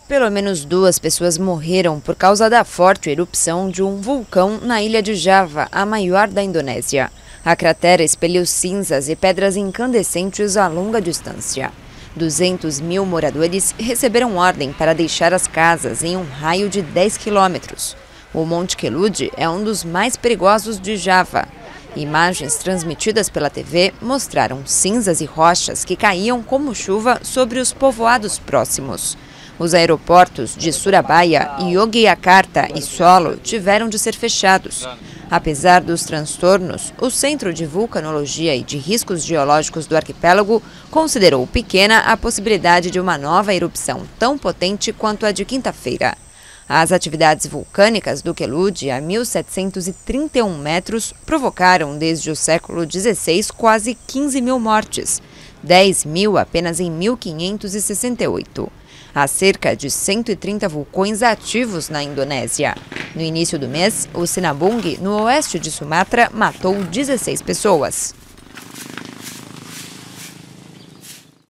Pelo menos 2 pessoas morreram por causa da forte erupção de um vulcão na ilha de Java, a maior da Indonésia. A cratera expeliu cinzas e pedras incandescentes a longa distância. 200 mil moradores receberam ordem para deixar as casas em um raio de 10 quilômetros. O Monte Kelude é um dos mais perigosos de Java. Imagens transmitidas pela TV mostraram cinzas e rochas que caíam como chuva sobre os povoados próximos. Os aeroportos de Surabaya, Yogyakarta e Solo tiveram de ser fechados. Apesar dos transtornos, o Centro de Vulcanologia e de Riscos Geológicos do arquipélago considerou pequena a possibilidade de uma nova erupção tão potente quanto a de quinta-feira. As atividades vulcânicas do Kelude, a 1.731 metros, provocaram desde o século XVI quase 15 mil mortes, 10 mil apenas em 1568. Há cerca de 130 vulcões ativos na Indonésia. No início do mês, o Sinabung, no oeste de Sumatra, matou 16 pessoas.